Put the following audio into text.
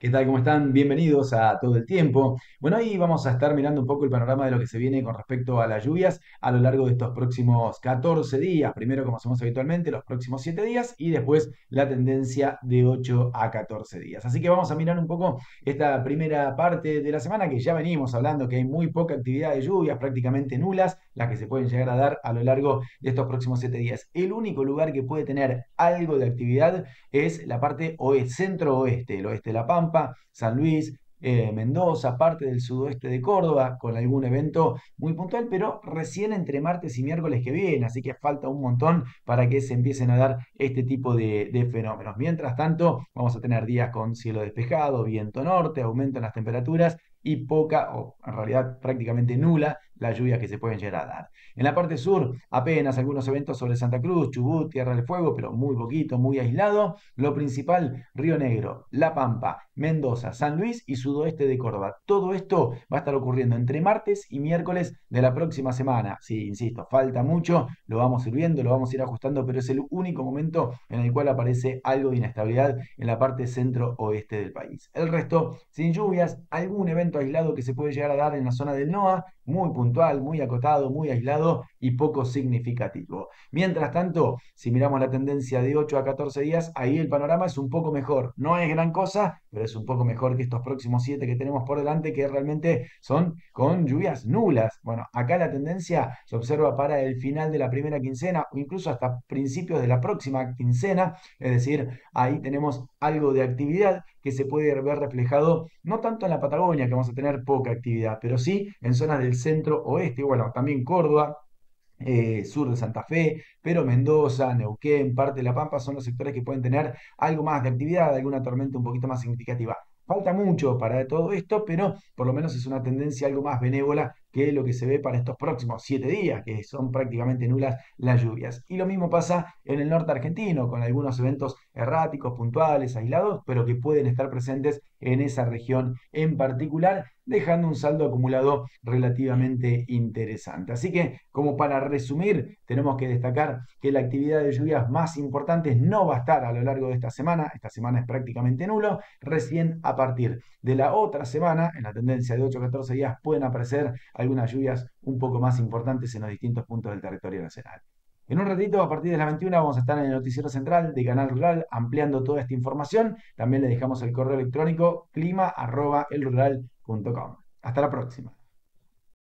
¿Qué tal? ¿Cómo están? Bienvenidos a Todo el Tiempo. Bueno, hoy vamos a estar mirando un poco el panorama de lo que se viene con respecto a las lluvias a lo largo de estos próximos 14 días. Primero, como hacemos habitualmente, los próximos 7 días y después la tendencia de 8 a 14 días. Así que vamos a mirar un poco esta primera parte de la semana que ya venimos hablando que hay muy poca actividad de lluvias, prácticamente nulas, las que se pueden llegar a dar a lo largo de estos próximos 7 días. El único lugar que puede tener algo de actividad es la parte centro-oeste, el oeste de La Pampa, San Luis, Mendoza, parte del sudoeste de Córdoba, con algún evento muy puntual, pero recién entre martes y miércoles que viene, así que falta un montón para que se empiecen a dar este tipo de fenómenos. Mientras tanto, vamos a tener días con cielo despejado, viento norte, aumento en las temperaturas y poca, o en realidad prácticamente nula, la lluvia que se pueden llegar a dar. En la parte sur, apenas algunos eventos sobre Santa Cruz, Chubut, Tierra del Fuego, pero muy poquito, muy aislado. Lo principal, Río Negro, La Pampa, Mendoza, San Luis y sudoeste de Córdoba. Todo esto va a estar ocurriendo entre martes y miércoles de la próxima semana. Sí, insisto, falta mucho, lo vamos a ir viendo, lo vamos a ir ajustando, pero es el único momento en el cual aparece algo de inestabilidad en la parte centro-oeste del país. El resto, sin lluvias, algún evento aislado que se puede llegar a dar en la zona del NOA, muy puntual, muy acotado, muy aislado y poco significativo. Mientras tanto, si miramos la tendencia de 8 a 14 días, ahí el panorama es un poco mejor. No es gran cosa, pero es un poco mejor que estos próximos 7 que tenemos por delante, que realmente son con lluvias nulas. Bueno, acá la tendencia se observa para el final de la primera quincena o incluso hasta principios de la próxima quincena, es decir, ahí tenemos algo de actividad que se puede ver reflejado no tanto en la Patagonia, que vamos a tener poca actividad, pero sí en zonas del centro oeste, bueno, también Córdoba, sur de Santa Fe, pero Mendoza, Neuquén, parte de La Pampa son los sectores que pueden tener algo más de actividad, alguna tormenta un poquito más significativa. Falta mucho para todo esto, pero por lo menos es una tendencia algo más benévola que lo que se ve para estos próximos 7 días, que son prácticamente nulas las lluvias. Y lo mismo pasa en el norte argentino, con algunos eventos erráticos, puntuales, aislados, pero que pueden estar presentes en esa región en particular, dejando un saldo acumulado relativamente interesante. Así que, como para resumir, tenemos que destacar que la actividad de lluvias más importantes no va a estar a lo largo de esta semana es prácticamente nulo, recién a partir de la otra semana, en la tendencia de 8 a 14 días, pueden aparecer algunas lluvias un poco más importantes en los distintos puntos del territorio nacional. En un ratito, a partir de las 21, vamos a estar en el noticiero central de Canal Rural ampliando toda esta información. También le dejamos el correo electrónico clima@elrural.com. Hasta la próxima.